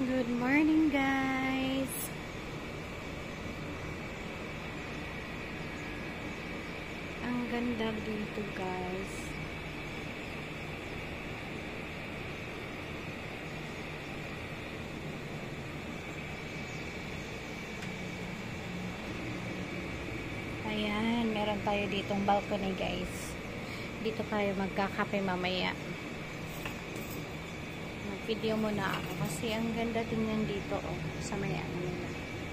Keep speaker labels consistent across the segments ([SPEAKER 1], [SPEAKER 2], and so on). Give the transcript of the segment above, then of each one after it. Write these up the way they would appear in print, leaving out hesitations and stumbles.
[SPEAKER 1] Good morning, guys. Ang ganda dito, guys. Ayan, meron tayo ditong balcony, guys. Dito tayo magkakape mamaya. Video muna ako kasi ang ganda tingnan dito, oh, sa may ano nila.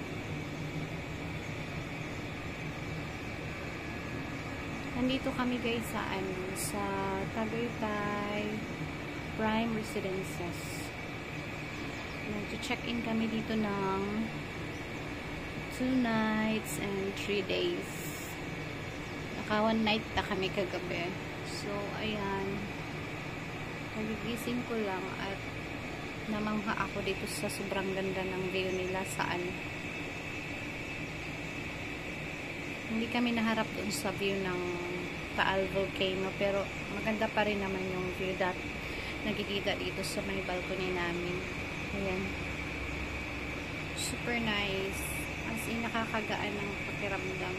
[SPEAKER 1] Nandito kami, guys, sa Tagaytay Prime Residences. Nag-check-in kami dito ng 2 nights and 3 days. Naka 1 night na kami kagabi. So ayan, nagigising ko lang at namangha ako dito sa sobrang ganda ng view nila hindi kami naharap doon sa view ng Taal Volcano, pero maganda pa rin naman yung view that nagkikita dito sa may balcony namin. Ayan, super nice, as in nakakagaan ng pakiramdam.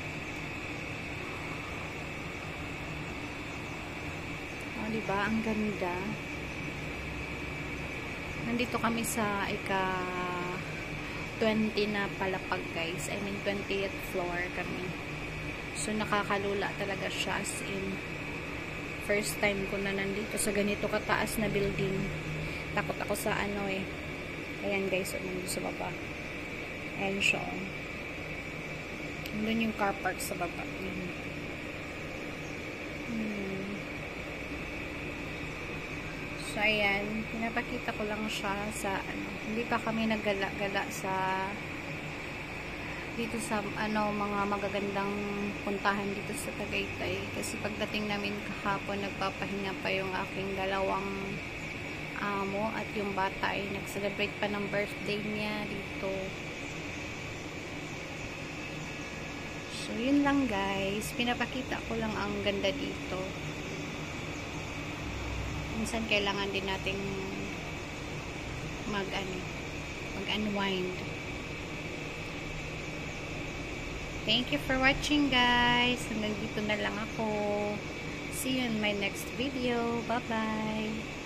[SPEAKER 1] Oh, diba? Ang ganda. Nandito kami sa ika-20 na palapag, guys. I mean 20th floor kami. So nakakalula talaga siya, as in first time ko na nandito sa ganito kataas na building. Takot ako sa ano eh. Ayan, guys, nandito sa baba. Ayan siya. Nandun yung car park sa baba. So ayan, pinapakita ko lang siya sa ano, hindi pa kami naggala-gala dito sa ano, mga magagandang puntahan dito sa Tagaytay, kasi pagdating namin kahapon nagpapahinga pa yung aking dalawang amo at yung bata ay nag-celebrate pa ng birthday niya dito. So yun lang, guys, pinapakita ko lang ang ganda dito. Minsan kailangan din nating mag-unwind. Thank you for watching, guys. Hanggang dito na lang ako. See you in my next video. Bye-bye.